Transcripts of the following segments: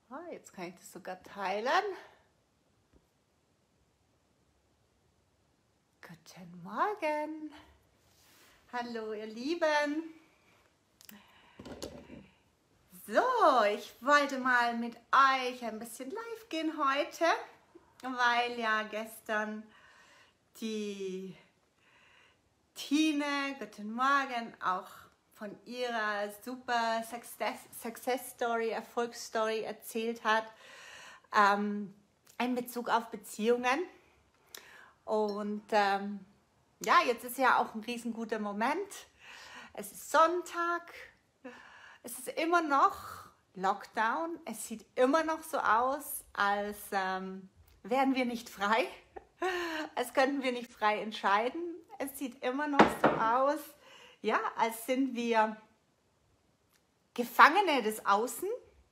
Jetzt kann ich das sogar teilen. Guten Morgen. Hallo ihr Lieben. So, ich wollte mal mit euch ein bisschen live gehen heute, weil ja gestern die Tine, guten Morgen, auch von ihrer super Success Story, Erfolgsstory erzählt hat, in Bezug auf Beziehungen. Und ja, jetzt ist ja auch ein riesenguter Moment. Es ist Sonntag, es ist immer noch Lockdown, es sieht immer noch so aus, als wären wir nicht frei, als könnten wir nicht frei entscheiden. Es sieht immer noch so aus, ja, als sind wir Gefangene des Außen.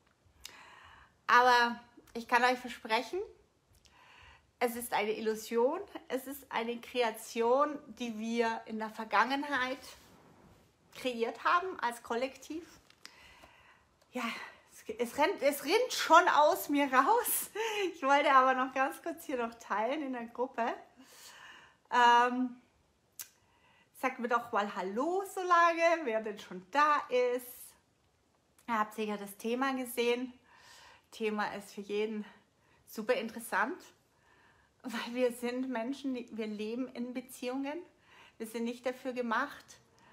Aber ich kann euch versprechen, es ist eine Illusion, es ist eine Kreation, die wir in der Vergangenheit kreiert haben als Kollektiv. Ja, es rinnt schon aus mir raus. Ich wollte aber noch ganz kurz hier noch teilen in der Gruppe. Sagt mir doch mal Hallo so lange, wer denn schon da ist. Ihr habt sicher das Thema gesehen. Thema ist für jeden super interessant, weil wir sind Menschen, wir leben in Beziehungen. Wir sind nicht dafür gemacht,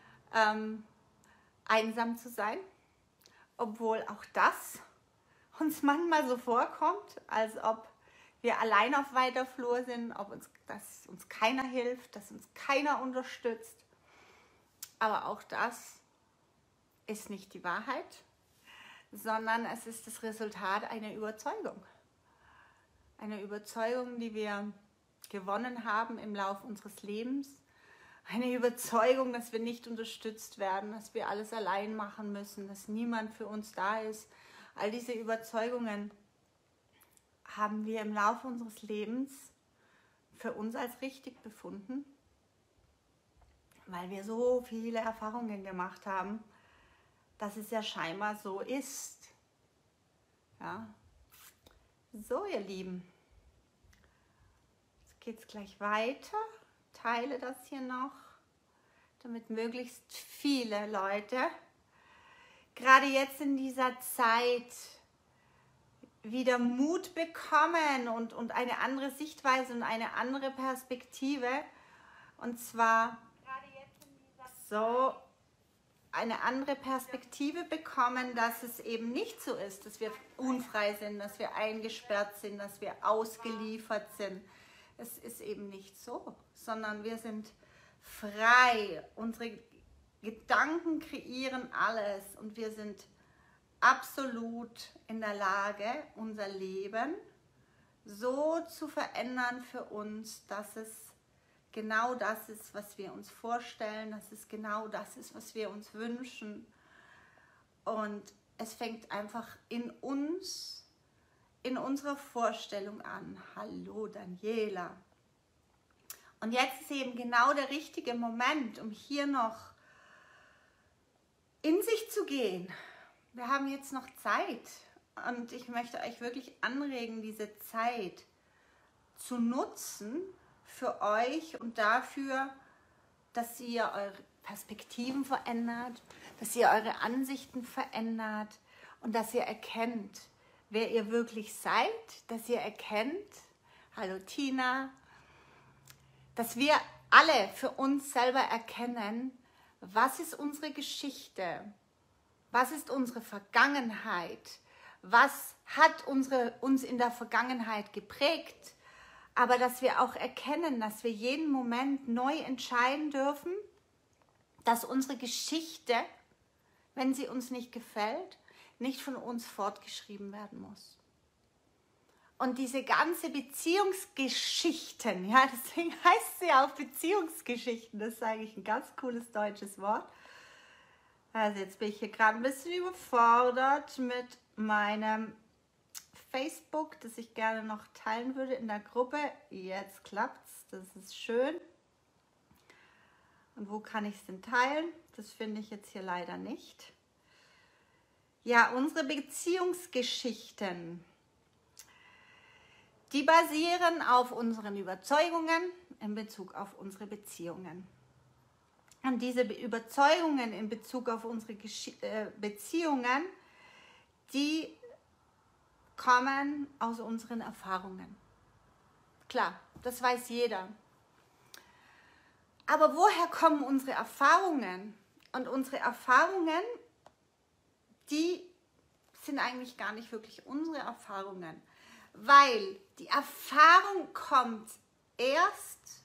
einsam zu sein, obwohl auch das uns manchmal so vorkommt, als ob wir allein auf weiter Flur sind, dass uns keiner hilft, dass uns keiner unterstützt. Aber auch das ist nicht die Wahrheit, sondern es ist das Resultat einer Überzeugung. Eine Überzeugung, die wir gewonnen haben im Laufe unseres Lebens. Eine Überzeugung, dass wir nicht unterstützt werden, dass wir alles allein machen müssen, dass niemand für uns da ist. All diese Überzeugungen haben wir im Laufe unseres Lebens für uns als richtig befunden, weil wir so viele Erfahrungen gemacht haben, dass es ja scheinbar so ist. Ja. So, ihr Lieben, jetzt geht es gleich weiter. Teile das hier noch, damit möglichst viele Leute, gerade jetzt in dieser Zeit, wieder Mut bekommen und eine andere Sichtweise und eine andere Perspektive. Und zwar so eine andere Perspektive bekommen, dass es eben nicht so ist, dass wir unfrei sind, dass wir eingesperrt sind, dass wir ausgeliefert sind. Es ist eben nicht so, sondern wir sind frei. Unsere Gedanken kreieren alles und wir sind absolut in der Lage, unser Leben so zu verändern für uns, dass es genau das ist, was wir uns vorstellen, dass es genau das ist, was wir uns wünschen. Und es fängt einfach in uns, in unserer Vorstellung an. Hallo Daniela. Und jetzt ist eben genau der richtige Moment, um hier noch in sich zu gehen. Wir haben jetzt noch Zeit und ich möchte euch wirklich anregen, diese Zeit zu nutzen für euch und dafür, dass ihr eure Perspektiven verändert, dass ihr eure Ansichten verändert und dass ihr erkennt, wer ihr wirklich seid, dass ihr erkennt, hallo Tina, dass wir alle für uns selber erkennen, was ist unsere Geschichte, was ist unsere Vergangenheit, was hat uns in der Vergangenheit geprägt, aber dass wir auch erkennen, dass wir jeden Moment neu entscheiden dürfen, dass unsere Geschichte, wenn sie uns nicht gefällt, nicht von uns fortgeschrieben werden muss. Und diese ganze Beziehungsgeschichten, ja, deswegen heißt sie ja auch Beziehungsgeschichten, das ist eigentlich ein ganz cooles deutsches Wort. Also jetzt bin ich hier gerade ein bisschen überfordert mit meinem Facebook, das ich gerne noch teilen würde in der Gruppe. Jetzt klappt's, das ist schön. Und wo kann ich es denn teilen? Das finde ich jetzt hier leider nicht. Ja, unsere Beziehungsgeschichten, die basieren auf unseren Überzeugungen in Bezug auf unsere Beziehungen. Und diese Überzeugungen in Bezug auf unsere Beziehungen, die kommen aus unseren Erfahrungen. Klar, das weiß jeder. Aber woher kommen unsere Erfahrungen? Und unsere Erfahrungen, die sind eigentlich gar nicht wirklich unsere Erfahrungen, weil die Erfahrung kommt erst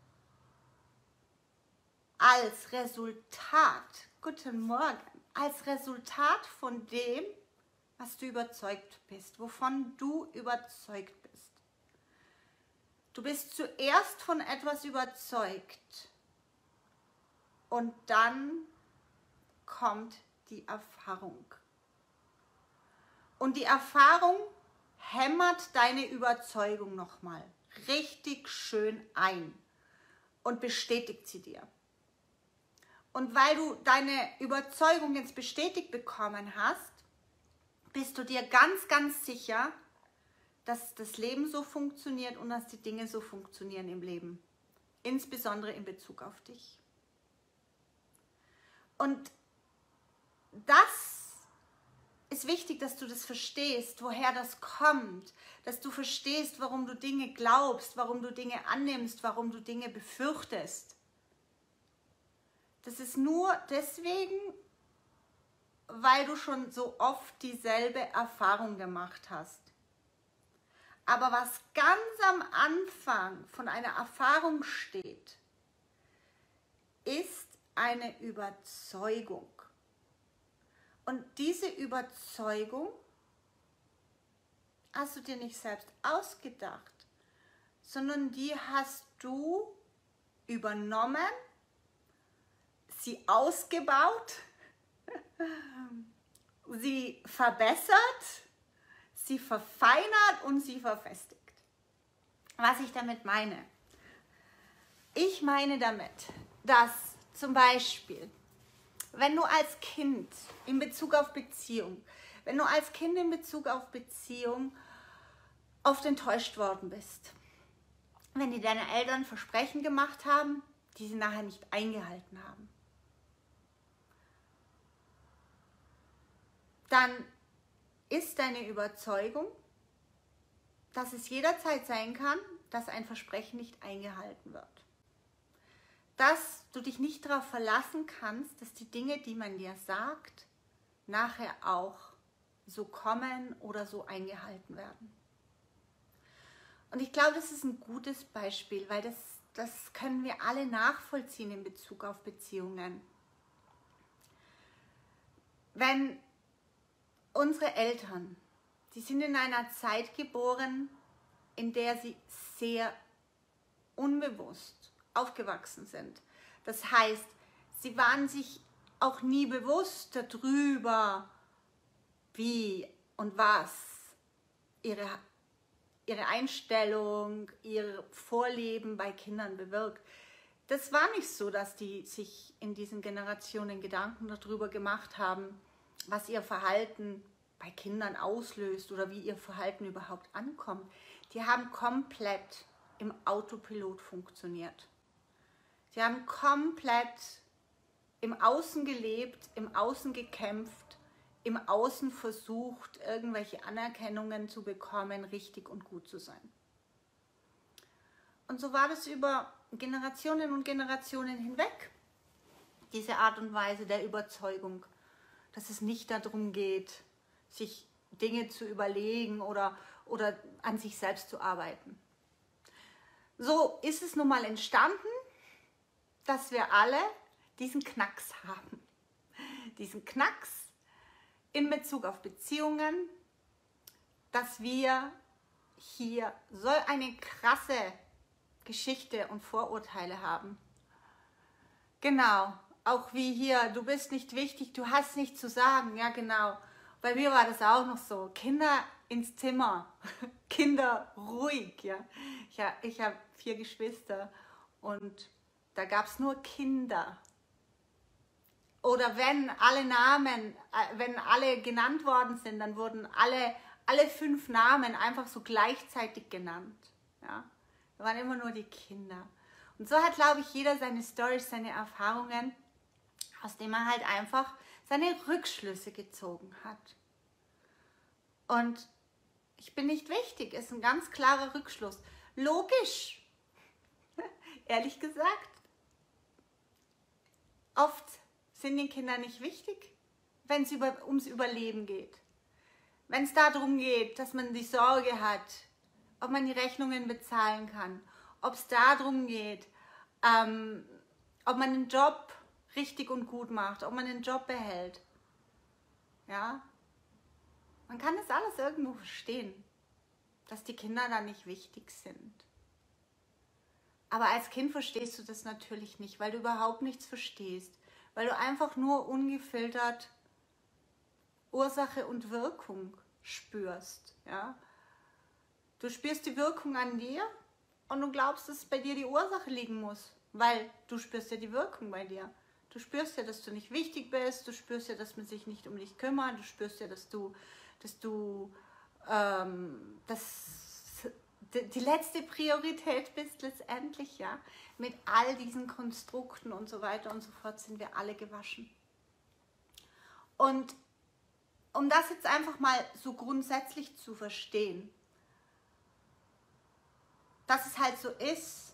als Resultat, guten Morgen, als Resultat von dem, was du überzeugt bist, wovon du überzeugt bist. Du bist zuerst von etwas überzeugt und dann kommt die Erfahrung. Und die Erfahrung hämmert deine Überzeugung nochmal richtig schön ein und bestätigt sie dir. Und weil du deine Überzeugung jetzt bestätigt bekommen hast, bist du dir ganz, ganz sicher, dass das Leben so funktioniert und dass die Dinge so funktionieren im Leben. Insbesondere in Bezug auf dich. Und das ist wichtig, dass du das verstehst, woher das kommt, dass du verstehst, warum du Dinge glaubst, warum du Dinge annimmst, warum du Dinge befürchtest. Das ist nur deswegen, weil du schon so oft dieselbe Erfahrung gemacht hast. Aber was ganz am Anfang von einer Erfahrung steht, ist eine Überzeugung. Und diese Überzeugung hast du dir nicht selbst ausgedacht, sondern die hast du übernommen, sie ausgebaut, sie verbessert, sie verfeinert und sie verfestigt. Was ich damit meine? Ich meine damit, dass zum Beispiel, wenn du als Kind in Bezug auf Beziehung, oft enttäuscht worden bist, wenn dir deine Eltern Versprechen gemacht haben, die sie nachher nicht eingehalten haben, dann ist deine Überzeugung, dass es jederzeit sein kann, dass ein Versprechen nicht eingehalten wird. Dass du dich nicht darauf verlassen kannst, dass die Dinge, die man dir sagt, nachher auch so kommen oder so eingehalten werden. Und ich glaube, das ist ein gutes Beispiel, weil das können wir alle nachvollziehen in Bezug auf Beziehungen. Wenn unsere Eltern, die sind in einer Zeit geboren, in der sie sehr unbewusst aufgewachsen sind. Das heißt, sie waren sich auch nie bewusst darüber, wie und was ihre Einstellung, ihr Vorleben bei Kindern bewirkt. Das war nicht so, dass die sich in diesen Generationen Gedanken darüber gemacht haben, was ihr Verhalten bei Kindern auslöst oder wie ihr Verhalten überhaupt ankommt. Die haben komplett im Autopilot funktioniert. Sie haben komplett im Außen gelebt, im Außen gekämpft, im Außen versucht, irgendwelche Anerkennungen zu bekommen, richtig und gut zu sein. Und so war das über Generationen und Generationen hinweg, diese Art und Weise der Überzeugung, dass es nicht darum geht, sich Dinge zu überlegen oder an sich selbst zu arbeiten. So ist es nun mal entstanden, dass wir alle diesen Knacks haben. Diesen Knacks in Bezug auf Beziehungen, dass wir hier so eine krasse Geschichte und Vorurteile haben. Genau, auch wie hier, du bist nicht wichtig, du hast nichts zu sagen. Ja, genau. Bei mir war das auch noch so. Kinder ins Zimmer, Kinder ruhig. Ja. Ich habe 4 Geschwister und da gab es nur Kinder. oder wenn alle Namen, wenn alle genannt worden sind, dann wurden alle 5 Namen einfach so gleichzeitig genannt. Ja? Da waren immer nur die Kinder. Und so hat, glaube ich, jeder seine Storys, seine Erfahrungen, aus denen er halt einfach seine Rückschlüsse gezogen hat. Und ich bin nicht wichtig, ist ein ganz klarer Rückschluss. Logisch, ehrlich gesagt, oft sind die Kinder nicht wichtig, wenn es ums Überleben geht. Wenn es darum geht, dass man die Sorge hat, ob man die Rechnungen bezahlen kann, ob es darum geht, ob man den Job richtig und gut macht, ob man den Job behält. Ja? Man kann das alles irgendwo verstehen, dass die Kinder da nicht wichtig sind. Aber als Kind verstehst du das natürlich nicht, weil du überhaupt nichts verstehst, weil du einfach nur ungefiltert Ursache und Wirkung spürst. Ja? Du spürst die Wirkung an dir und du glaubst, dass bei dir die Ursache liegen muss, weil du spürst ja die Wirkung bei dir. Du spürst ja, dass du nicht wichtig bist, du spürst ja, dass man sich nicht um dich kümmert, du spürst ja, dass die letzte Priorität bist letztendlich, ja. Mit all diesen Konstrukten und so weiter und so fort sind wir alle gewaschen. Und um das jetzt einfach mal so grundsätzlich zu verstehen, dass es halt so ist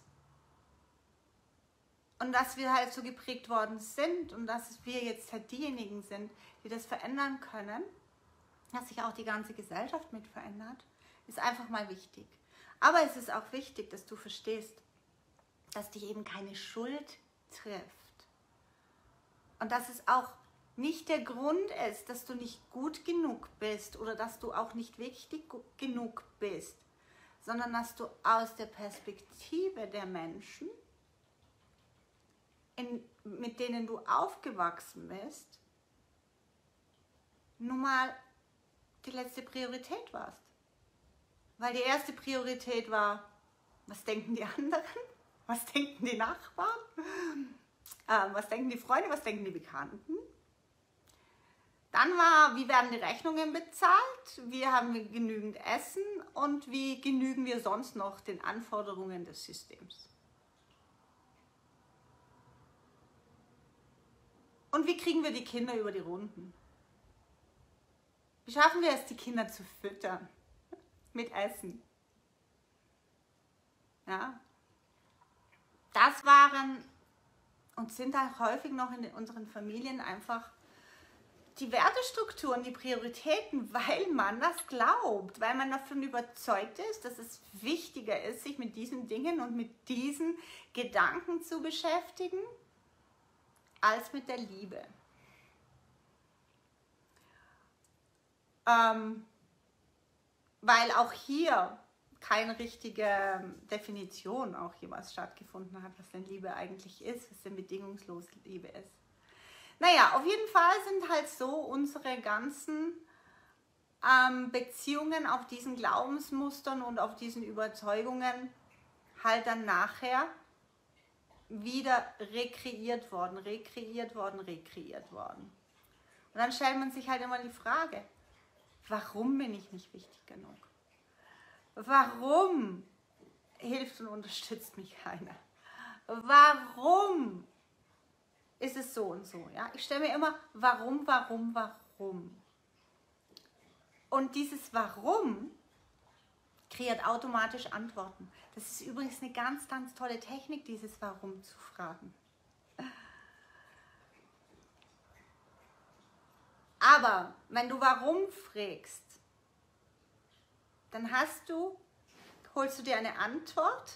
und dass wir halt so geprägt worden sind und dass wir jetzt halt diejenigen sind, die das verändern können, dass sich auch die ganze Gesellschaft mit verändert, ist einfach mal wichtig. Aber es ist auch wichtig, dass du verstehst, dass dich eben keine Schuld trifft. Und dass es auch nicht der Grund ist, dass du nicht gut genug bist oder dass du auch nicht wichtig genug bist, sondern dass du aus der Perspektive der Menschen, mit denen du aufgewachsen bist, nun mal die letzte Priorität warst. Weil die erste Priorität war, was denken die anderen? Was denken die Nachbarn? Was denken die Freunde? Was denken die Bekannten? Dann war, wie werden die Rechnungen bezahlt? Wie haben wir genügend Essen? Und wie genügen wir sonst noch den Anforderungen des Systems? Und wie kriegen wir die Kinder über die Runden? Wie schaffen wir es, die Kinder zu füttern? Mit Essen. Ja. Das waren und sind auch häufig noch in unseren Familien einfach die Wertestrukturen, die Prioritäten, weil man das glaubt, weil man davon überzeugt ist, dass es wichtiger ist, sich mit diesen Dingen und mit diesen Gedanken zu beschäftigen, als mit der Liebe. Weil auch hier keine richtige Definition auch jeweils stattgefunden hat, was denn Liebe eigentlich ist, was denn bedingungslose Liebe ist. Naja, auf jeden Fall sind halt so unsere ganzen Beziehungen auf diesen Glaubensmustern und auf diesen Überzeugungen halt dann nachher wieder rekreiert worden. Und dann stellt man sich halt immer die Frage, warum bin ich nicht wichtig genug? Warum hilft und unterstützt mich keiner? Warum ist es so und so? Ja? Ich stelle mir immer, warum? Und dieses Warum kreiert automatisch Antworten. Das ist übrigens eine ganz, ganz tolle Technik, dieses Warum zu fragen. Aber wenn du Warum fragst, dann holst du dir eine Antwort,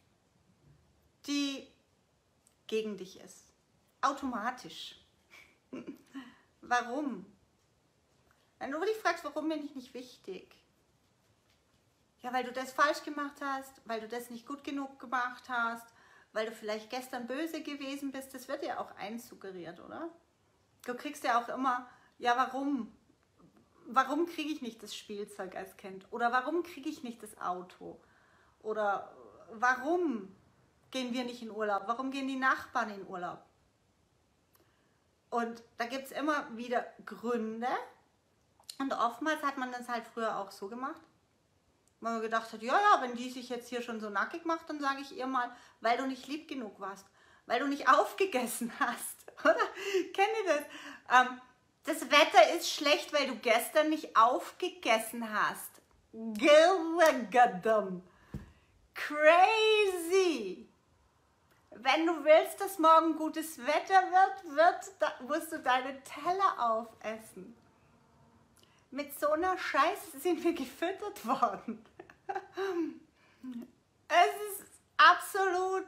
die gegen dich ist. Automatisch. Warum? Wenn du dich fragst, warum bin ich nicht wichtig? Ja, weil du das falsch gemacht hast, weil du das nicht gut genug gemacht hast, weil du vielleicht gestern böse gewesen bist, das wird ja auch einsuggeriert, oder? Du kriegst ja auch immer, ja, warum? Warum kriege ich nicht das Spielzeug als Kind? Oder warum kriege ich nicht das Auto? Oder warum gehen wir nicht in Urlaub? Warum gehen die Nachbarn in Urlaub? Und da gibt es immer wieder Gründe. Und oftmals hat man das halt früher auch so gemacht, weil man gedacht hat, ja, wenn die sich jetzt hier schon so nackig macht, dann sage ich ihr mal, weil du nicht lieb genug warst, weil du nicht aufgegessen hast, oder? Kennt ihr das? Das Wetter ist schlecht, weil du gestern nicht aufgegessen hast. Goddamn. Crazy. Wenn du willst, dass morgen gutes Wetter wird, musst du deine Teller aufessen. Mit so einer Scheiße sind wir gefüttert worden. Es ist absolut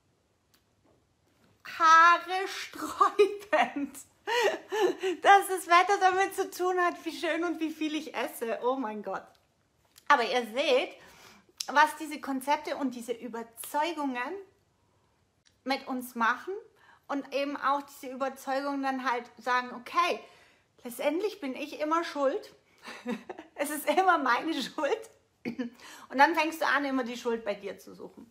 haaresträubend, dass das Wetter damit zu tun hat, wie schön und wie viel ich esse. Oh mein Gott. Aber ihr seht, was diese Konzepte und diese Überzeugungen mit uns machen und eben auch diese Überzeugungen dann halt sagen, okay, letztendlich bin ich immer schuld. Es ist immer meine Schuld. Und dann fängst du an, immer die Schuld bei dir zu suchen.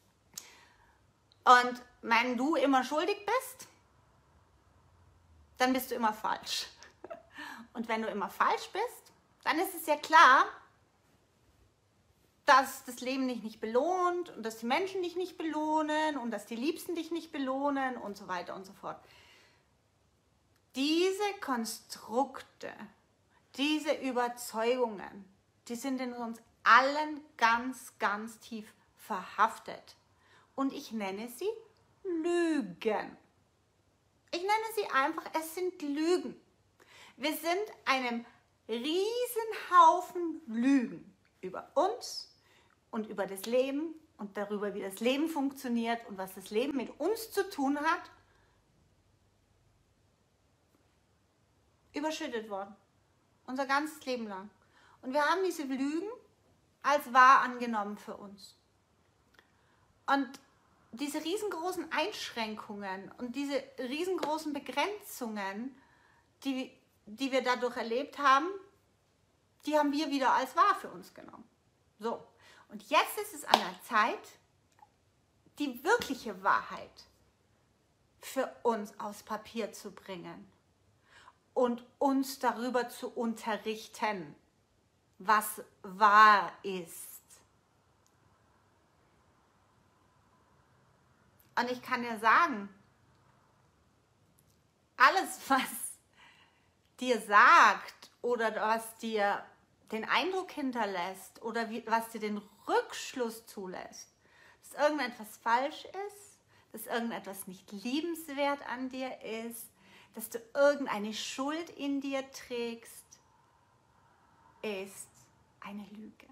Und wenn du immer schuldig bist, dann bist du immer falsch. Und wenn du immer falsch bist, dann ist es ja klar, dass das Leben dich nicht belohnt und dass die Menschen dich nicht belohnen und dass die Liebsten dich nicht belohnen und so weiter und so fort. Diese Konstrukte, diese Überzeugungen, die sind in uns allen ganz, ganz tief verhaftet. Und ich nenne sie Lügen. Ich nenne sie einfach, es sind Lügen. Wir sind einem Riesenhaufen Lügen über uns und über das Leben und darüber, wie das Leben funktioniert und was das Leben mit uns zu tun hat, überschüttet worden. Unser ganzes Leben lang. Und wir haben diese Lügen als wahr angenommen für uns. Und diese riesengroßen Einschränkungen und diese riesengroßen Begrenzungen, die wir dadurch erlebt haben, die haben wir wieder als wahr für uns genommen. So, und jetzt ist es an der Zeit, die wirkliche Wahrheit für uns aufs Papier zu bringen und uns darüber zu unterrichten, was wahr ist. Und ich kann dir sagen, alles, was dir sagt oder was dir den Eindruck hinterlässt oder was dir den Rückschluss zulässt, dass irgendetwas falsch ist, dass irgendetwas nicht liebenswert an dir ist, dass du irgendeine Schuld in dir trägst, ist eine Lüge.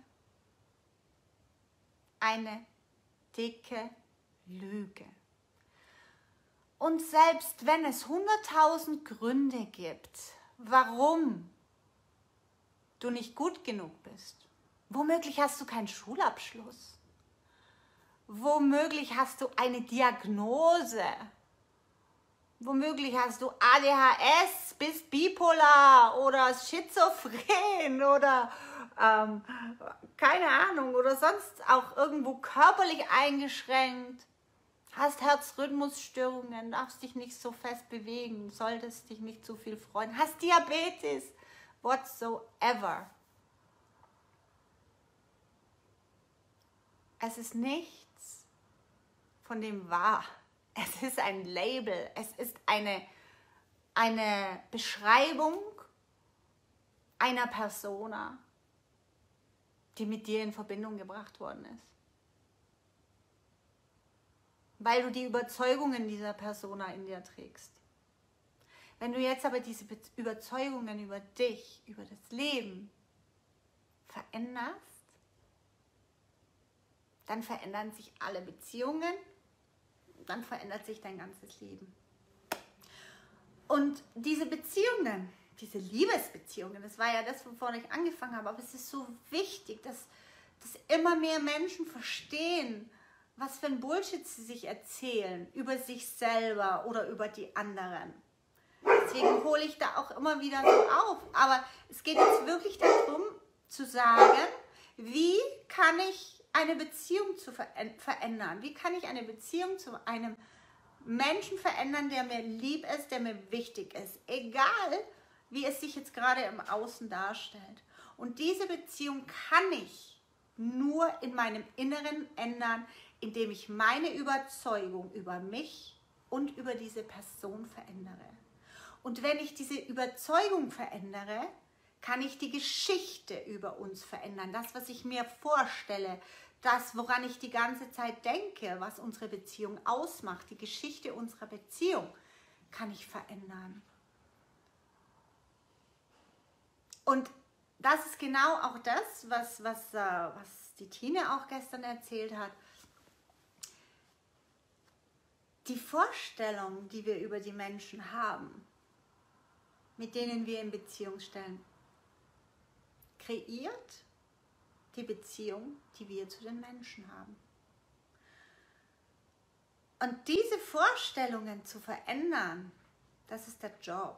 Eine dicke Lüge. Und selbst wenn es 100.000 Gründe gibt, warum du nicht gut genug bist, womöglich hast du keinen Schulabschluss, womöglich hast du eine Diagnose, womöglich hast du ADHS, bist bipolar oder schizophren oder keine Ahnung oder sonst auch irgendwo körperlich eingeschränkt, hast Herzrhythmusstörungen, darfst dich nicht so fest bewegen, solltest dich nicht so viel freuen, hast Diabetes, whatsoever. Es ist nichts von dem wahr. Es ist ein Label, es ist eine Beschreibung einer Persona, die mit dir in Verbindung gebracht worden ist. Weil du die Überzeugungen dieser Persona in dir trägst. Wenn du jetzt aber diese Überzeugungen über dich, über das Leben veränderst, dann verändern sich alle Beziehungen, dann verändert sich dein ganzes Leben. Und diese Beziehungen, diese Liebesbeziehungen, das war ja das, wovon ich angefangen habe, aber es ist so wichtig, dass immer mehr Menschen verstehen, was für ein Bullshit sie sich erzählen über sich selber oder über die anderen. Deswegen hole ich da auch immer wieder so auf. Aber es geht jetzt wirklich darum, zu sagen, wie kann ich eine Beziehung verändern? Wie kann ich eine Beziehung zu einem Menschen verändern, der mir lieb ist, der mir wichtig ist. Egal, wie es sich jetzt gerade im Außen darstellt. Und diese Beziehung kann ich nur in meinem Inneren ändern, indem ich meine Überzeugung über mich und über diese Person verändere. Und wenn ich diese Überzeugung verändere, kann ich die Geschichte über uns verändern. Das, was ich mir vorstelle, das, woran ich die ganze Zeit denke, was unsere Beziehung ausmacht, die Geschichte unserer Beziehung, kann ich verändern. Und das ist genau auch das, was die Tine auch gestern erzählt hat. Die Vorstellung, die wir über die Menschen haben, mit denen wir in Beziehung stellen, kreiert die Beziehung, die wir zu den Menschen haben. Und diese Vorstellungen zu verändern, das ist der Job.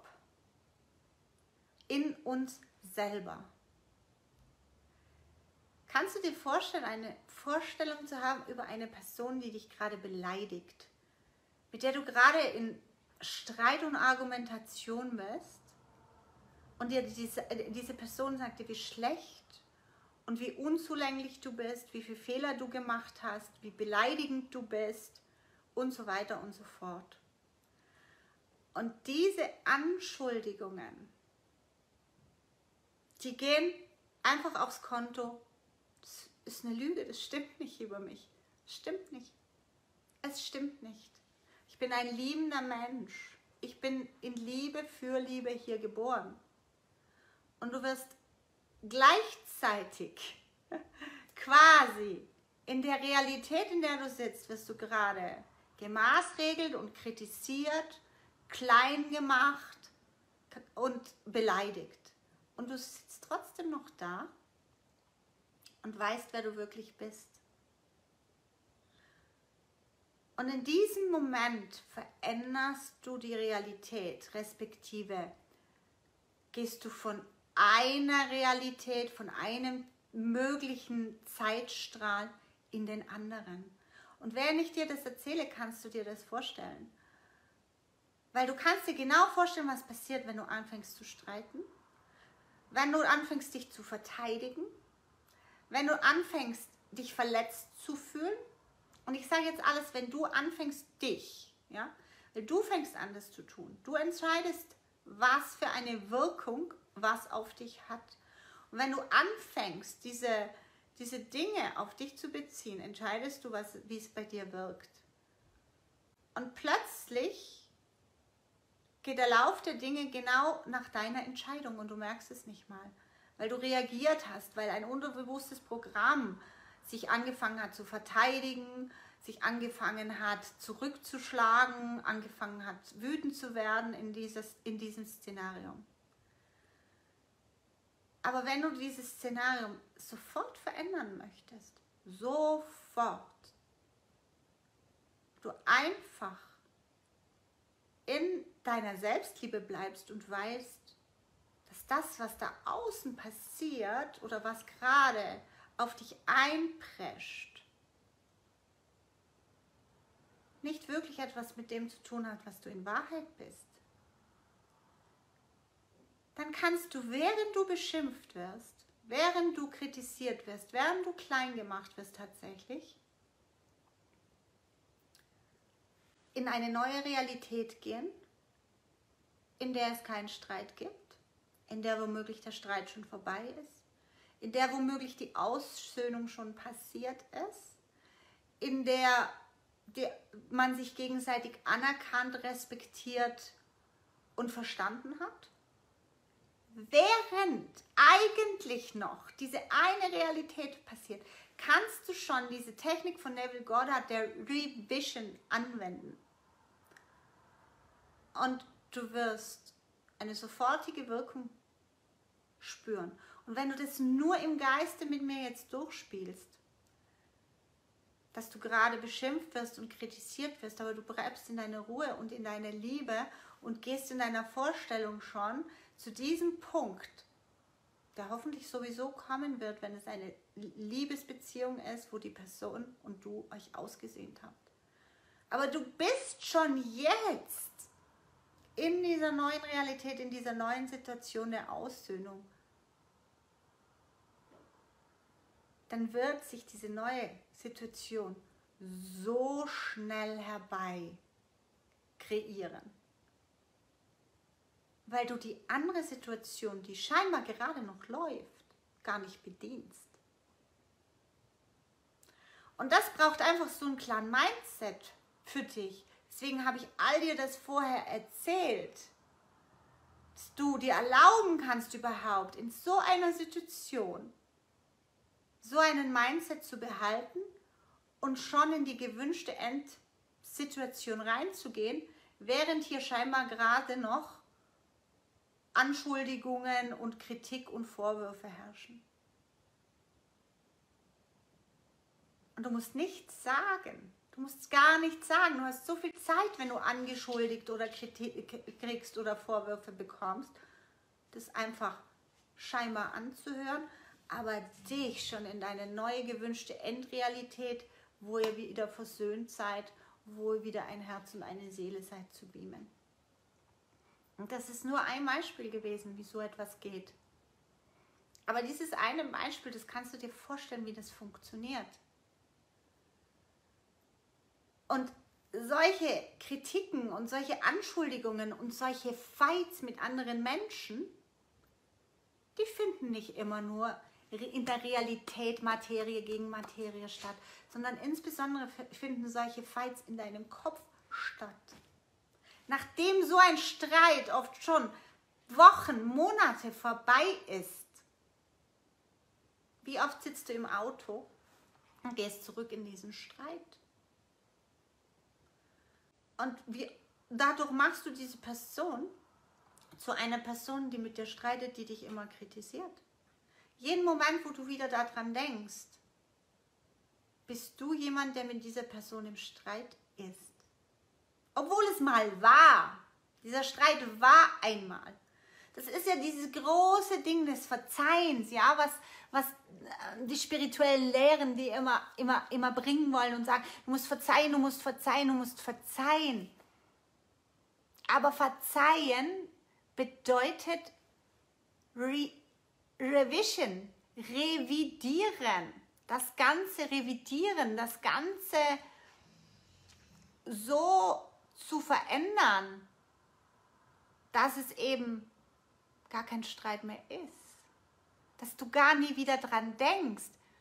In uns selber. Kannst du dir vorstellen, eine Vorstellung zu haben über eine Person, die dich gerade beleidigt, mit der du gerade in Streit und Argumentation bist und dir diese Person sagt dir, wie schlecht und wie unzulänglich du bist, wie viele Fehler du gemacht hast, wie beleidigend du bist und so weiter und so fort. Und diese Anschuldigungen, die gehen einfach aufs Konto. Das ist eine Lüge, das stimmt nicht über mich. Das stimmt nicht. Es stimmt nicht. Ich bin ein liebender Mensch. Ich bin in Liebe für Liebe hier geboren. Und du wirst gleichzeitig quasi in der Realität, in der du sitzt, wirst du gerade gemaßregelt und kritisiert, klein gemacht und beleidigt. Und du sitzt trotzdem noch da und weißt, wer du wirklich bist. Und in diesem Moment veränderst du die Realität, respektive gehst du von einer Realität, von einem möglichen Zeitstrahl in den anderen. Und während ich dir das erzähle, kannst du dir das vorstellen. Weil du kannst dir genau vorstellen, was passiert, wenn du anfängst zu streiten, wenn du anfängst, dich zu verteidigen, wenn du anfängst, dich verletzt zu fühlen. Und ich sage jetzt alles, wenn du anfängst, dich, ja, weil du fängst an, das zu tun. Du entscheidest, was für eine Wirkung was auf dich hat. Und wenn du anfängst, diese Dinge auf dich zu beziehen, entscheidest du, wie es bei dir wirkt. Und plötzlich geht der Lauf der Dinge genau nach deiner Entscheidung und du merkst es nicht mal, weil du reagiert hast, weil ein unterbewusstes Programm sich angefangen hat zu verteidigen, sich angefangen hat zurückzuschlagen, angefangen hat wütend zu werden in diesem Szenario. Aber wenn du dieses Szenario sofort verändern möchtest, sofort, du einfach in deiner Selbstliebe bleibst und weißt, dass das, was da außen passiert oder was gerade auf dich einprescht, nicht wirklich etwas mit dem zu tun hat, was du in Wahrheit bist, dann kannst du, während du beschimpft wirst, während du kritisiert wirst, während du klein gemacht wirst tatsächlich, in eine neue Realität gehen, in der es keinen Streit gibt, in der womöglich der Streit schon vorbei ist, in der womöglich die Aussöhnung schon passiert ist, in der man sich gegenseitig anerkannt, respektiert und verstanden hat. Während eigentlich noch diese eine Realität passiert, kannst du schon diese Technik von Neville Goddard, der Revision, anwenden. Und du wirst eine sofortige Wirkung spüren. Und wenn du das nur im Geiste mit mir jetzt durchspielst, dass du gerade beschimpft wirst und kritisiert wirst, aber du bleibst in deiner Ruhe und in deiner Liebe und gehst in deiner Vorstellung schon zu diesem Punkt, der hoffentlich sowieso kommen wird, wenn es eine Liebesbeziehung ist, wo die Person und du euch ausgesehnt habt. Aber du bist schon jetzt in dieser neuen Realität, in dieser neuen Situation der Aussöhnung. Dann wird sich diese neue Situation so schnell herbei kreieren. Weil du die andere Situation, die scheinbar gerade noch läuft, gar nicht bedienst. Und das braucht einfach so einen klaren Mindset für dich. Deswegen habe ich all dir das vorher erzählt, dass du dir erlauben kannst überhaupt in so einer Situation so einen Mindset zu behalten und schon in die gewünschte Endsituation reinzugehen, während hier scheinbar gerade noch Anschuldigungen und Kritik und Vorwürfe herrschen. Und du musst nichts sagen. Du musst gar nichts sagen. Du hast so viel Zeit, wenn du angeschuldigt oder Kritik kriegst oder Vorwürfe bekommst, das einfach scheinbar anzuhören, aber dich schon in deine neue gewünschte Endrealität, wo ihr wieder versöhnt seid, wo ihr wieder ein Herz und eine Seele seid, zu beamen. Und das ist nur ein Beispiel gewesen, wie so etwas geht. Aber dieses eine Beispiel, das kannst du dir vorstellen, wie das funktioniert. Und solche Kritiken und solche Anschuldigungen und solche Fights mit anderen Menschen, die finden nicht immer nur in der Realität Materie gegen Materie statt, sondern insbesondere finden solche Fights in deinem Kopf statt. Nachdem so ein Streit oft schon Wochen, Monate vorbei ist, wie oft sitzt du im Auto und gehst zurück in diesen Streit? Und dadurch machst du diese Person zu einer Person, die mit dir streitet, die dich immer kritisiert. Jeden Moment, wo du wieder daran denkst, bist du jemand, der mit dieser Person im Streit ist. Obwohl es mal war. Dieser Streit war einmal. Das ist ja dieses große Ding des Verzeihens, ja, was die spirituellen Lehren, die immer bringen wollen und sagen, du musst verzeihen, du musst verzeihen, du musst verzeihen. Aber verzeihen bedeutet Revision, revidieren, das Ganze revidieren, das Ganze so zu verändern, dass es eben gar kein Streit mehr ist. Dass du gar nie wieder dran denkst.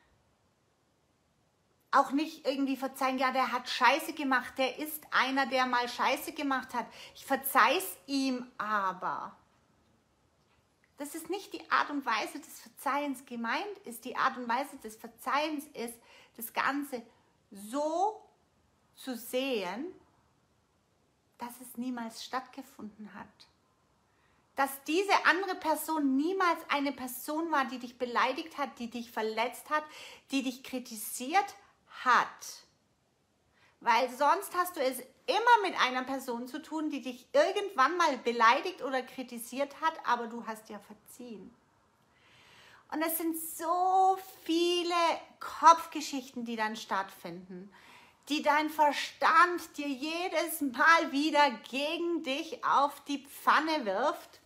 Auch nicht irgendwie verzeihen, ja, der hat Scheiße gemacht, der ist einer, der mal Scheiße gemacht hat. Ich verzeih's ihm aber. Das ist nicht die Art und Weise des Verzeihens gemeint ist. Die Art und Weise des Verzeihens ist, das Ganze so zu sehen, dass es niemals stattgefunden hat. Dass diese andere Person niemals eine Person war, die dich beleidigt hat, die dich verletzt hat, die dich kritisiert hat. Weil sonst hast du es immer mit einer Person zu tun, die dich irgendwann mal beleidigt oder kritisiert hat, aber du hast ja verziehen. Und es sind so viele Kopfgeschichten, die dann stattfinden, die dein Verstand dir jedes Mal wieder gegen dich auf die Pfanne wirft,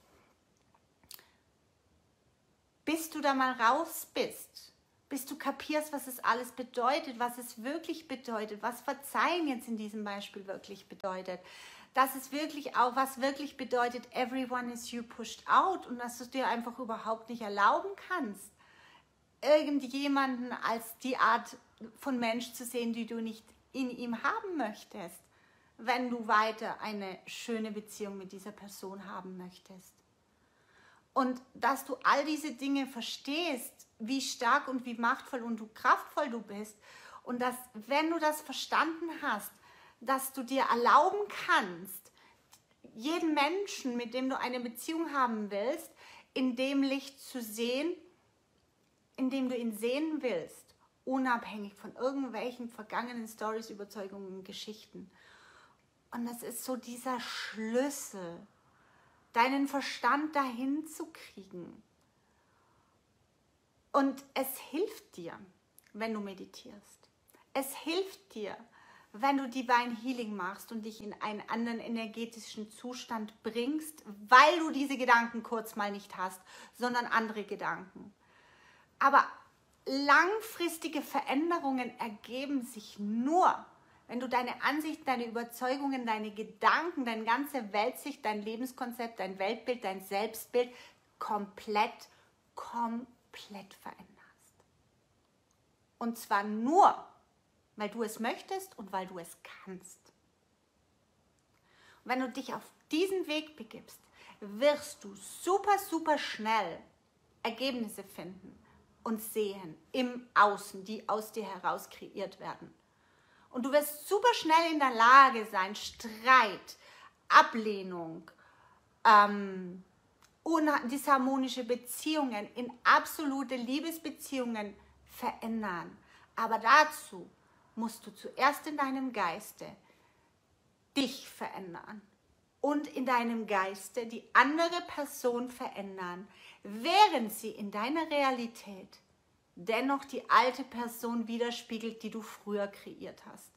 bis du da mal raus bist, bis du kapierst, was es alles bedeutet, was es wirklich bedeutet, was Verzeihen jetzt in diesem Beispiel wirklich bedeutet, dass es wirklich auch, was wirklich bedeutet, everyone is you pushed out, und dass du dir einfach überhaupt nicht erlauben kannst, irgendjemanden als die Art von Mensch zu sehen, die du nicht in ihm haben möchtest, wenn du weiter eine schöne Beziehung mit dieser Person haben möchtest. Und dass du all diese Dinge verstehst, wie stark und wie machtvoll und kraftvoll du bist, und dass, wenn du das verstanden hast, dass du dir erlauben kannst, jeden Menschen, mit dem du eine Beziehung haben willst, in dem Licht zu sehen, in dem du ihn sehen willst, unabhängig von irgendwelchen vergangenen Storys, Überzeugungen, Geschichten. Und das ist so dieser Schlüssel, deinen Verstand dahin zu kriegen. Und es hilft dir, wenn du meditierst. Es hilft dir, wenn du Divine Healing machst und dich in einen anderen energetischen Zustand bringst, weil du diese Gedanken kurz mal nicht hast, sondern andere Gedanken. Aber langfristige Veränderungen ergeben sich nur, wenn du deine Ansichten, deine Überzeugungen, deine Gedanken, deine ganze Weltsicht, dein Lebenskonzept, dein Weltbild, dein Selbstbild komplett veränderst. Und zwar nur, weil du es möchtest und weil du es kannst. Und wenn du dich auf diesen Weg begibst, wirst du super schnell Ergebnisse finden und sehen im Außen, die aus dir heraus kreiert werden. Und du wirst super schnell in der Lage sein, Streit, Ablehnung, disharmonische Beziehungen in absolute Liebesbeziehungen verändern. Aber dazu musst du zuerst in deinem Geiste dich verändern und in deinem Geiste die andere Person verändern, während sie in deiner Realität dennoch die alte Person widerspiegelt, die du früher kreiert hast.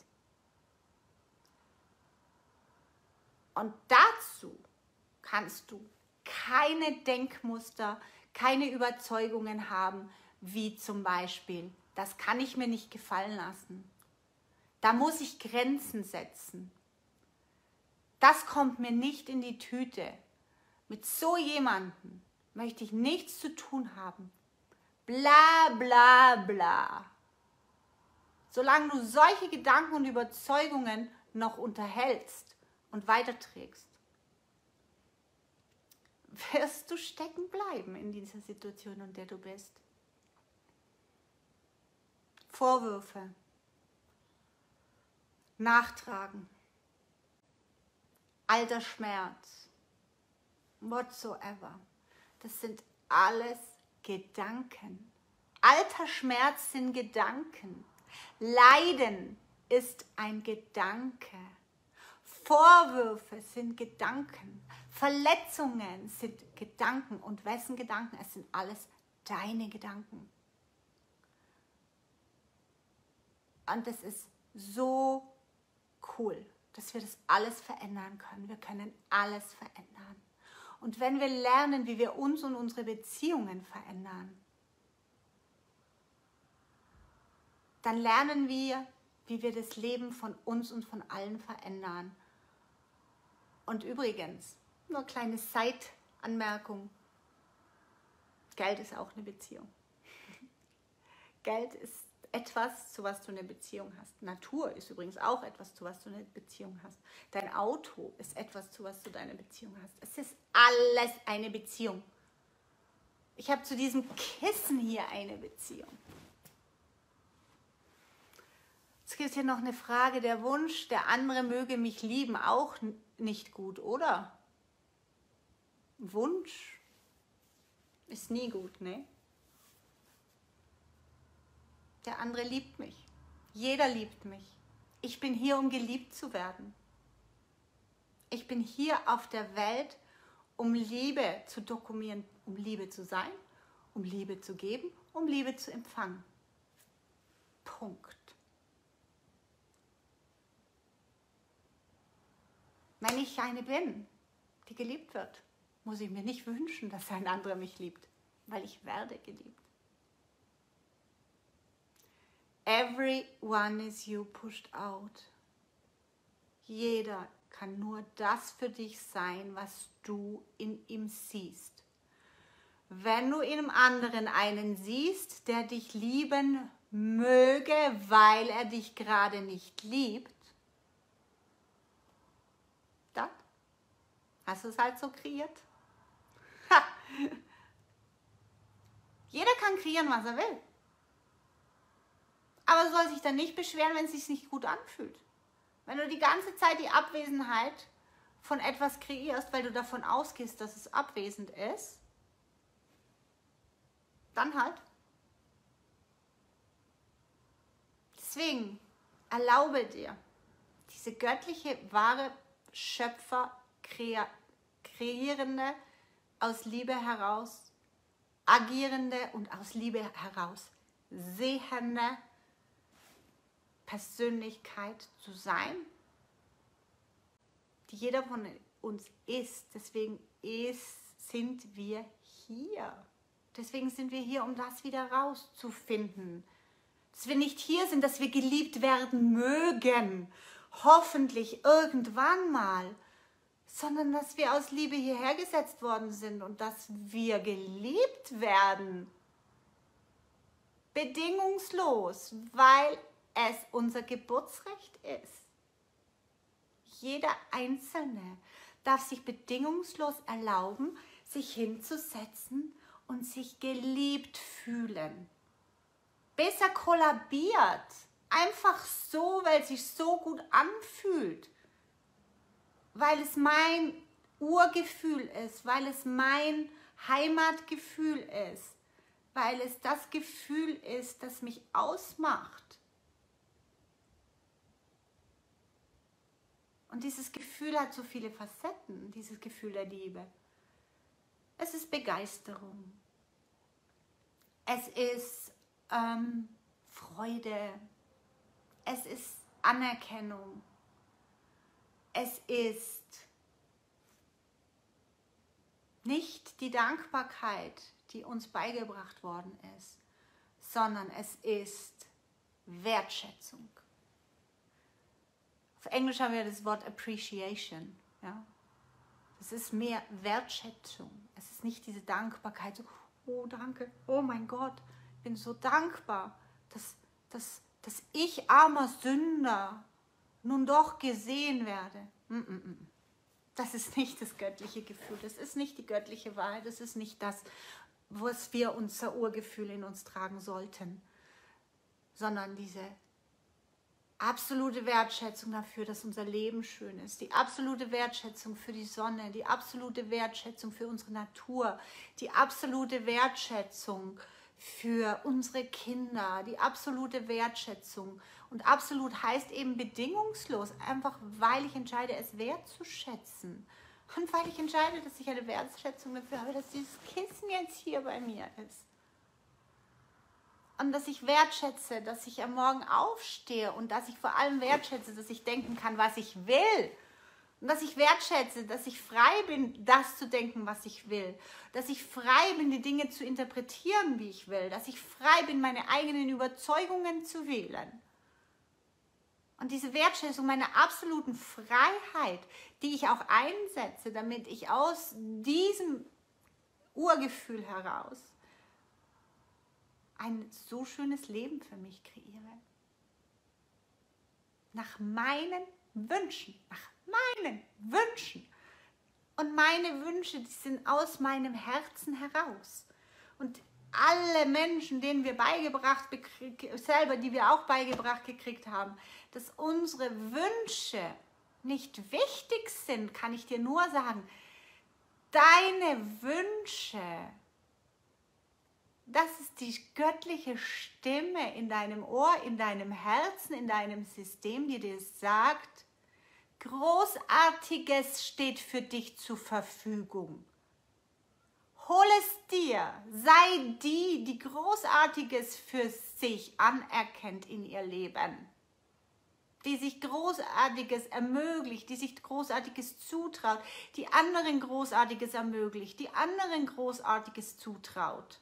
Und dazu kannst du keine Denkmuster, keine Überzeugungen haben, wie zum Beispiel, das kann ich mir nicht gefallen lassen. Da muss ich Grenzen setzen. Das kommt mir nicht in die Tüte. Mit so jemandem möchte ich nichts zu tun haben. Bla bla bla. Solange du solche Gedanken und Überzeugungen noch unterhältst und weiterträgst, wirst du stecken bleiben in dieser Situation, in der du bist. Vorwürfe, Nachtragen, alter Schmerz, whatsoever. Das sind alles Gedanken. Alter Schmerz sind Gedanken. Leiden ist ein Gedanke. Vorwürfe sind Gedanken. Verletzungen sind Gedanken. Und wessen Gedanken? Es sind alles deine Gedanken. Und es ist so cool, dass wir das alles verändern können. Wir können alles verändern. Und wenn wir lernen, wie wir uns und unsere Beziehungen verändern, dann lernen wir, wie wir das Leben von uns und von allen verändern. Und übrigens, nur eine kleine Side-Anmerkung, Geld ist auch eine Beziehung. Geld ist etwas, zu was du eine Beziehung hast. Natur ist übrigens auch etwas, zu was du eine Beziehung hast. Dein Auto ist etwas, zu was du deine Beziehung hast. Es ist alles eine Beziehung. Ich habe zu diesem Kissen hier eine Beziehung. Es gibt hier noch eine Frage, der Wunsch, der andere möge mich lieben, auch nicht gut, oder? Wunsch ist nie gut, ne? Der andere liebt mich. Jeder liebt mich. Ich bin hier, um geliebt zu werden. Ich bin hier auf der Welt, um Liebe zu dokumentieren, um Liebe zu sein, um Liebe zu geben, um Liebe zu empfangen. Punkt. Wenn ich eine bin, die geliebt wird, muss ich mir nicht wünschen, dass ein anderer mich liebt, weil ich werde geliebt. Everyone is you pushed out. Jeder kann nur das für dich sein, was du in ihm siehst. Wenn du in einem anderen einen siehst, der dich lieben möge, weil er dich gerade nicht liebt, dann hast du es halt so kreiert. Ha. Jeder kann kreieren, was er will. Aber soll sich dann nicht beschweren, wenn es sich nicht gut anfühlt. Wenn du die ganze Zeit die Abwesenheit von etwas kreierst, weil du davon ausgehst, dass es abwesend ist, dann halt. Deswegen erlaube dir, diese göttliche, wahre Schöpfer, kreierende, aus Liebe heraus, agierende und aus Liebe heraus sehende Persönlichkeit zu sein, die jeder von uns ist. Deswegen sind wir hier. Deswegen sind wir hier, um das wieder rauszufinden. Dass wir nicht hier sind, dass wir geliebt werden mögen, hoffentlich irgendwann mal, sondern dass wir aus Liebe hierher gesetzt worden sind und dass wir geliebt werden. Bedingungslos, weil es unser Geburtsrecht ist. Jeder Einzelne darf sich bedingungslos erlauben, sich hinzusetzen und sich geliebt fühlen. Bis er kollabiert. Einfach so, weil es sich so gut anfühlt. Weil es mein Urgefühl ist, weil es mein Heimatgefühl ist, weil es das Gefühl ist, das mich ausmacht. Und dieses Gefühl hat so viele Facetten, dieses Gefühl der Liebe. Es ist Begeisterung. Es ist Freude. Es ist Anerkennung. Es ist nicht die Dankbarkeit, die uns beigebracht worden ist, sondern es ist Wertschätzung. Auf Englisch haben wir das Wort Appreciation. Ja? Es ist mehr Wertschätzung. Es ist nicht diese Dankbarkeit, so, oh danke, oh mein Gott, ich bin so dankbar, dass ich, armer Sünder, nun doch gesehen werde. Das ist nicht das göttliche Gefühl, das ist nicht die göttliche Wahrheit, das ist nicht das, was wir unser Urgefühl in uns tragen sollten, sondern diese absolute Wertschätzung dafür, dass unser Leben schön ist, die absolute Wertschätzung für die Sonne, die absolute Wertschätzung für unsere Natur, die absolute Wertschätzung für unsere Kinder, die absolute Wertschätzung. Und absolut heißt eben bedingungslos, einfach weil ich entscheide, es wertzuschätzen. Und weil ich entscheide, dass ich eine Wertschätzung dafür habe, dass dieses Kissen jetzt hier bei mir ist. Und dass ich wertschätze, dass ich am Morgen aufstehe und dass ich vor allem wertschätze, dass ich denken kann, was ich will. Und dass ich wertschätze, dass ich frei bin, das zu denken, was ich will. Dass ich frei bin, die Dinge zu interpretieren, wie ich will. Dass ich frei bin, meine eigenen Überzeugungen zu wählen. Und diese Wertschätzung meiner absoluten Freiheit, die ich auch einsetze, damit ich aus diesem Urgefühl heraus ein so schönes Leben für mich kreiere. Nach meinen Wünschen, Und meine Wünsche, die sind aus meinem Herzen heraus. Und alle Menschen, denen wir beigebracht, die wir auch beigebracht gekriegt haben, dass unsere Wünsche nicht wichtig sind, kann ich dir nur sagen, deine Wünsche, das ist die göttliche Stimme in deinem Ohr, in deinem Herzen, in deinem System, die dir sagt, Großartiges steht für dich zur Verfügung. Hol es dir, sei die Großartiges für sich anerkennt in ihr Leben, die sich Großartiges ermöglicht, die sich Großartiges zutraut, die anderen Großartiges ermöglicht, die anderen Großartiges zutraut.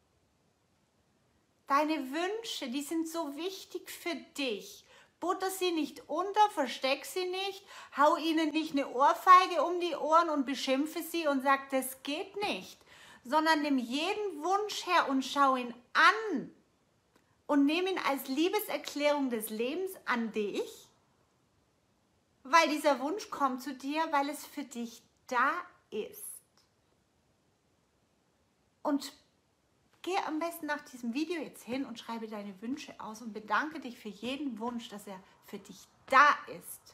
Deine Wünsche, die sind so wichtig für dich. Butter sie nicht unter, versteck sie nicht, hau ihnen nicht eine Ohrfeige um die Ohren und beschimpfe sie und sag, das geht nicht, sondern nimm jeden Wunsch her und schau ihn an und nimm ihn als Liebeserklärung des Lebens an dich, weil dieser Wunsch kommt zu dir, weil es für dich da ist. Und geh am besten nach diesem Video jetzt hin und schreibe deine Wünsche aus und bedanke dich für jeden Wunsch, dass er für dich da ist.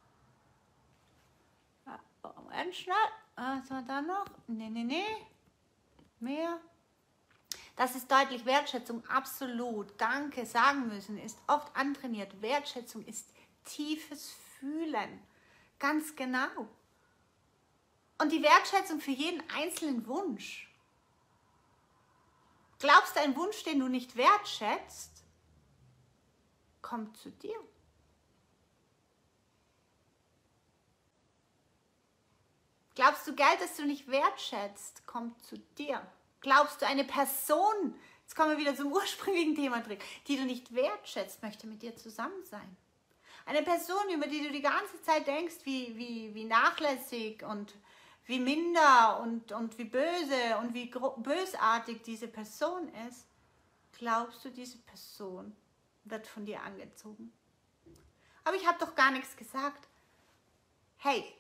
Moment, schnell. Was war da noch? Nee. Mehr. Das ist deutlich Wertschätzung, absolut. Danke sagen müssen ist oft antrainiert. Wertschätzung ist tiefes Fühlen. Ganz genau. Und die Wertschätzung für jeden einzelnen Wunsch. Glaubst du, ein Wunsch, den du nicht wertschätzt, kommt zu dir. Glaubst du, Geld, das du nicht wertschätzt, kommt zu dir? Glaubst du, eine Person, jetzt kommen wir wieder zum ursprünglichen Thema zurück, die du nicht wertschätzt, möchte mit dir zusammen sein? Eine Person, über die du die ganze Zeit denkst, wie nachlässig und wie minder und wie böse und wie bösartig diese Person ist, glaubst du, diese Person wird von dir angezogen? Aber ich habe doch gar nichts gesagt. Hey,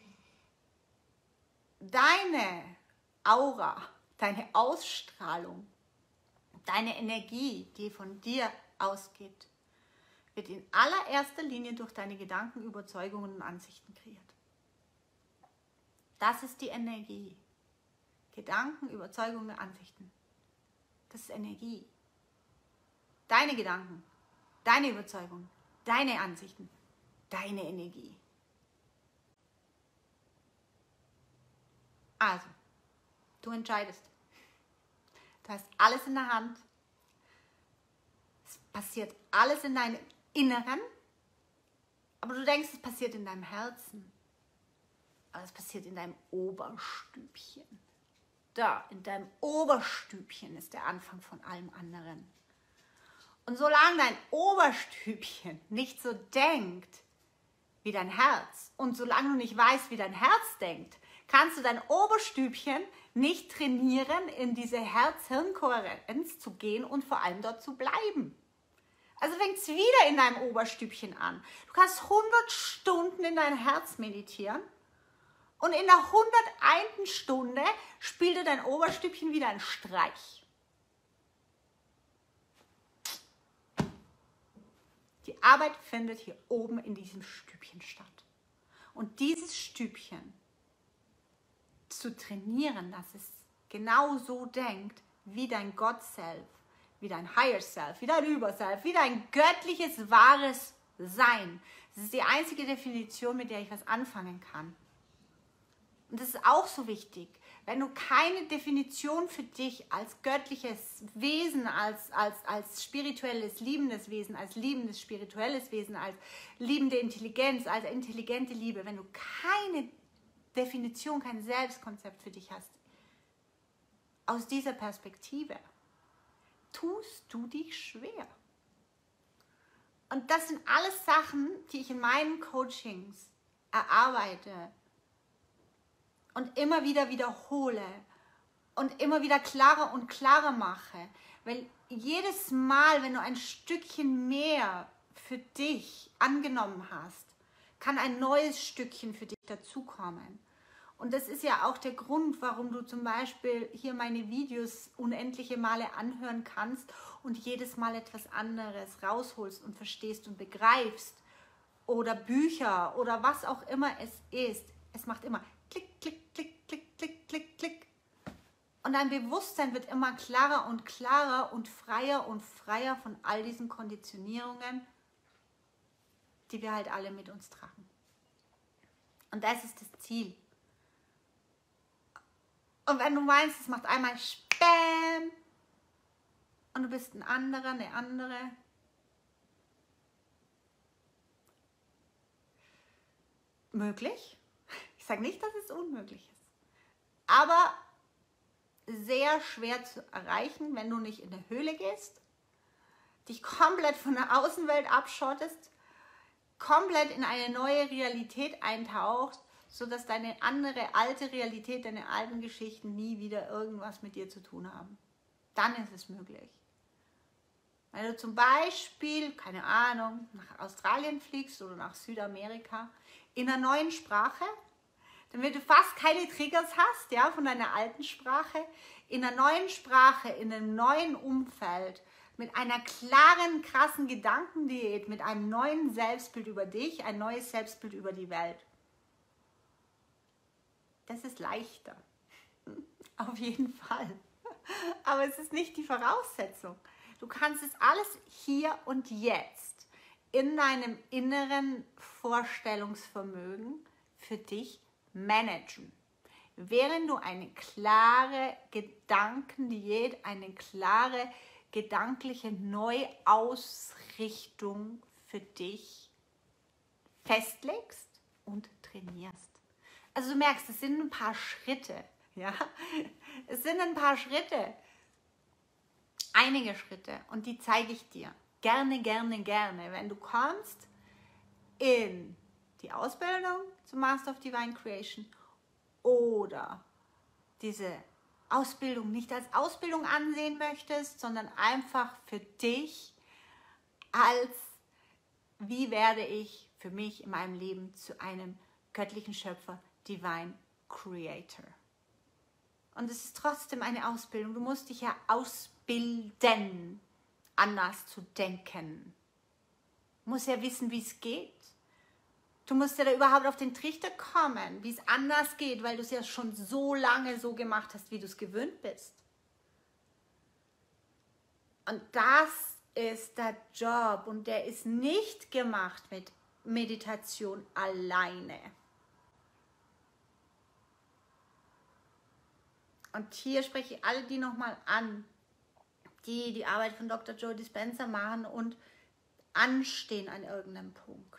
deine Aura, deine Ausstrahlung, deine Energie, die von dir ausgeht, wird in allererster Linie durch deine Gedanken, Überzeugungen und Ansichten kreiert. Das ist die Energie. Gedanken, Überzeugungen, Ansichten. Das ist Energie. Deine Gedanken, deine Überzeugungen, deine Ansichten, deine Energie. Also, du entscheidest. Du hast alles in der Hand. Es passiert alles in deinem Inneren, aber du denkst, es passiert in deinem Herzen. Aber es passiert in deinem Oberstübchen. Da, in deinem Oberstübchen ist der Anfang von allem anderen. Und solange dein Oberstübchen nicht so denkt wie dein Herz und solange du nicht weißt, wie dein Herz denkt, kannst du dein Oberstübchen nicht trainieren, in diese Herz-Hirn-Kohärenz zu gehen und vor allem dort zu bleiben. Also fängt es wieder in deinem Oberstübchen an. Du kannst 100 Stunden in dein Herz meditieren und in der 101. Stunde spielt dir dein Oberstübchen wieder einen Streich. Die Arbeit findet hier oben in diesem Stübchen statt. Und dieses Stübchen zu trainieren, dass es genau so denkt, wie dein God-Self, wie dein Higher Self, wie dein Überself, wie dein göttliches, wahres Sein. Das ist die einzige Definition, mit der ich was anfangen kann. Und das ist auch so wichtig. Wenn du keine Definition für dich als göttliches Wesen, als spirituelles, liebendes Wesen, als liebendes, spirituelles Wesen, als liebende Intelligenz, als intelligente Liebe, wenn du keine Definition, kein Selbstkonzept für dich hast, aus dieser Perspektive, tust du dich schwer. Und das sind alles Sachen, die ich in meinen Coachings erarbeite und immer wieder wiederhole und immer wieder klarer und klarer mache. Weil jedes Mal, wenn du ein Stückchen mehr für dich angenommen hast, kann ein neues Stückchen für dich dazukommen. Und das ist ja auch der Grund, warum du zum Beispiel hier meine Videos unendliche Male anhören kannst und jedes Mal etwas anderes rausholst und verstehst und begreifst. Oder Bücher oder was auch immer es ist. Es macht immer klick, klick, klick, klick, klick, klick, klick. Und dein Bewusstsein wird immer klarer und freier von all diesen Konditionierungen, die wir halt alle mit uns tragen. Und das ist das Ziel. Und wenn du meinst, es macht einmal Spam und du bist ein anderer, eine andere, möglich. Ich sage nicht, dass es unmöglich ist. Aber sehr schwer zu erreichen, wenn du nicht in eine Höhle gehst, dich komplett von der Außenwelt abschottest, komplett in eine neue Realität eintauchst, sodass deine andere, alte Realität, deine alten Geschichten nie wieder irgendwas mit dir zu tun haben. Dann ist es möglich. Wenn du zum Beispiel, keine Ahnung, nach Australien fliegst oder nach Südamerika, in einer neuen Sprache, damit du fast keine Triggers hast, ja, von deiner alten Sprache, in einer neuen Sprache, in einem neuen Umfeld, mit einer klaren, krassen Gedankendiät, mit einem neuen Selbstbild über dich, ein neues Selbstbild über die Welt. Das ist leichter. Auf jeden Fall. Aber es ist nicht die Voraussetzung. Du kannst es alles hier und jetzt in deinem inneren Vorstellungsvermögen für dich managen. Während du eine klare Gedankendiät, eine klare gedankliche Neuausrichtung für dich festlegst und trainierst. Also du merkst, es sind ein paar Schritte, ja, es sind ein paar Schritte, einige Schritte und die zeige ich dir gerne, gerne, gerne, wenn du kommst in die Ausbildung zum Master of Divine Creation oder diese Ausbildung nicht als Ausbildung ansehen möchtest, sondern einfach für dich als, wie werde ich für mich in meinem Leben zu einem göttlichen Schöpfer, Divine Creator. Und es ist trotzdem eine Ausbildung. Du musst dich ja ausbilden, anders zu denken. Du musst ja wissen, wie es geht. Du musst ja da überhaupt auf den Trichter kommen, wie es anders geht, weil du es ja schon so lange so gemacht hast, wie du es gewöhnt bist. Und das ist der Job und der ist nicht gemacht mit Meditation alleine. Und hier spreche ich alle die nochmal an, die die Arbeit von Dr. Joe Dispenza machen und anstehen an irgendeinem Punkt.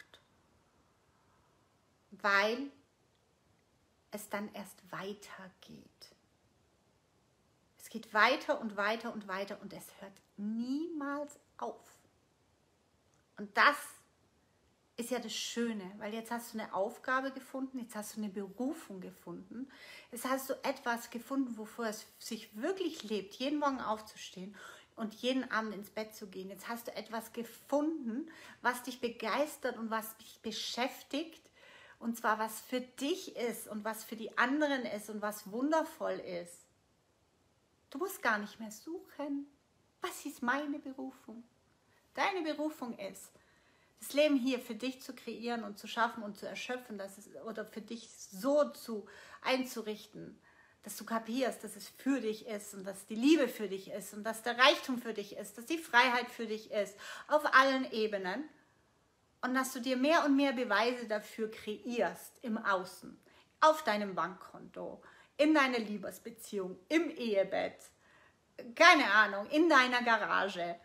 Weil es dann erst weitergeht. Es geht weiter und weiter und weiter und es hört niemals auf. Und das ist ja das Schöne, weil jetzt hast du eine Aufgabe gefunden, jetzt hast du eine Berufung gefunden, jetzt hast du etwas gefunden, wovor es sich wirklich lebt, jeden Morgen aufzustehen und jeden Abend ins Bett zu gehen. Jetzt hast du etwas gefunden, was dich begeistert und was dich beschäftigt, und zwar was für dich ist und was für die anderen ist und was wundervoll ist. Du musst gar nicht mehr suchen. Was ist meine Berufung? Deine Berufung ist, das Leben hier für dich zu kreieren und zu schaffen und zu erschöpfen, oder für dich so einzurichten, dass du kapierst, dass es für dich ist und dass die Liebe für dich ist und dass der Reichtum für dich ist, dass die Freiheit für dich ist, auf allen Ebenen. Und dass du dir mehr und mehr Beweise dafür kreierst im Außen, auf deinem Bankkonto, in deiner Liebesbeziehung, im Ehebett, keine Ahnung, in deiner Garage,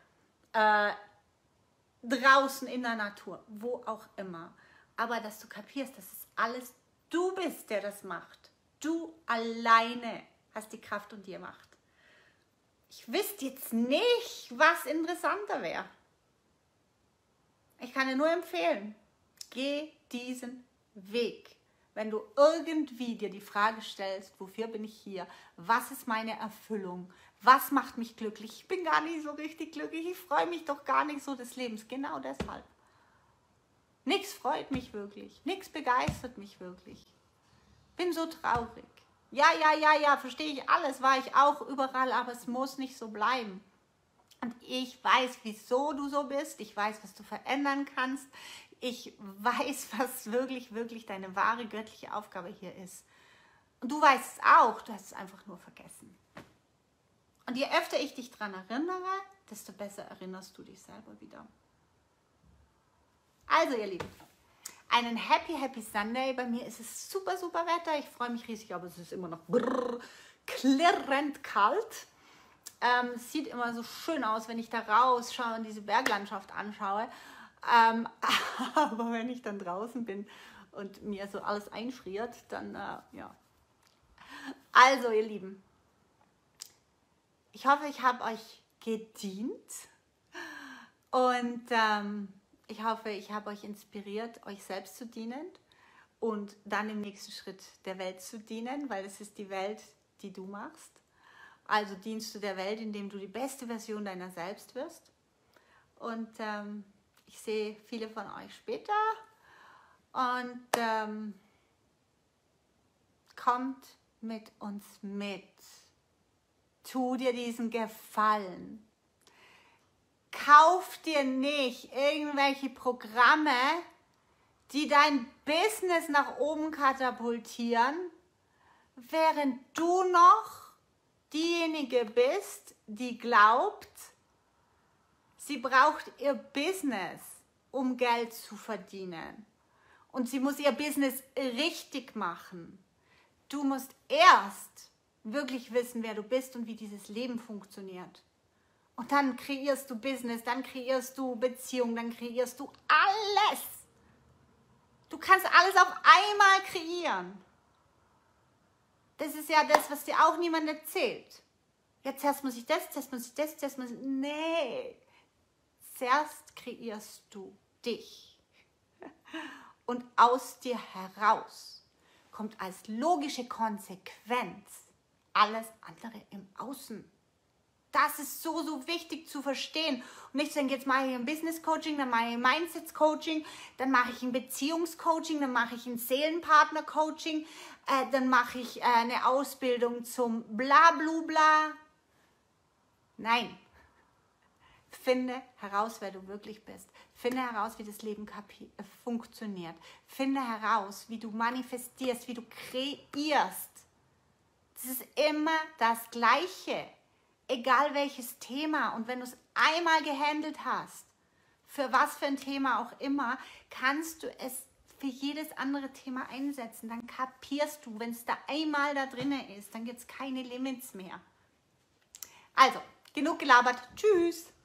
draußen in der Natur, wo auch immer. Aber dass du kapierst, dass es alles du bist, der das macht. Du alleine hast die Kraft und die Macht. Ich wüsste jetzt nicht, was interessanter wäre. Ich kann dir nur empfehlen, geh diesen Weg. Wenn du irgendwie dir die Frage stellst, wofür bin ich hier? Was ist meine Erfüllung? Was macht mich glücklich? Ich bin gar nicht so richtig glücklich. Ich freue mich doch gar nicht so des Lebens. Genau deshalb. Nichts freut mich wirklich. Nichts begeistert mich wirklich. Bin so traurig. Ja, verstehe ich alles. War ich auch überall, aber es muss nicht so bleiben. Und ich weiß, wieso du so bist. Ich weiß, was du verändern kannst. Ich weiß, was wirklich, wirklich deine wahre göttliche Aufgabe hier ist. Und du weißt es auch, du hast es einfach nur vergessen. Und je öfter ich dich daran erinnere, desto besser erinnerst du dich selber wieder. Also ihr Lieben, einen Happy Sunday. Bei mir ist es super, super Wetter. Ich freue mich riesig, aber es ist immer noch klirrend kalt. Sieht immer so schön aus, wenn ich da rausschaue und diese Berglandschaft anschaue. Aber wenn ich dann draußen bin und mir so alles einfriert, dann ja. Also ihr Lieben, ich hoffe, ich habe euch gedient und ich hoffe, ich habe euch inspiriert, euch selbst zu dienen und dann im nächsten Schritt der Welt zu dienen, weil es ist die Welt, die du machst. Also dienst du der Welt, indem du die beste Version deiner selbst wirst. Und ich sehe viele von euch später. Und kommt mit uns mit. Tu dir diesen Gefallen. Kauf dir nicht irgendwelche Programme, die dein Business nach oben katapultieren, während du noch diejenige bist, die glaubt, sie braucht ihr Business, um Geld zu verdienen. Und sie muss ihr Business richtig machen. Du musst erst wirklich wissen, wer du bist und wie dieses Leben funktioniert. Und dann kreierst du Business, dann kreierst du Beziehung, dann kreierst du alles. Du kannst alles auf einmal kreieren. Das ist ja das, was dir auch niemand erzählt. Jetzt erst muss ich das, zuerst muss ich das, zuerst muss ich... Nee. Zuerst kreierst du dich. Und aus dir heraus kommt als logische Konsequenz alles andere im Außen. Das ist so, so wichtig zu verstehen. Und nicht zu denken, jetzt mache ich ein Business-Coaching, dann mache ich ein Mindset-Coaching, dann mache ich ein Beziehungs-Coaching, dann mache ich ein Seelenpartner-Coaching, dann mache ich eine Ausbildung zum Bla-Blu-Bla. Nein. Finde heraus, wer du wirklich bist. Finde heraus, wie das Leben funktioniert. Finde heraus, wie du manifestierst, wie du kreierst. Das ist immer das Gleiche. Egal welches Thema. Und wenn du es einmal gehandelt hast, für was für ein Thema auch immer, kannst du es für jedes andere Thema einsetzen. Dann kapierst du, wenn es da einmal da drin ist, dann gibt es keine Limits mehr. Also, genug gelabert. Tschüss.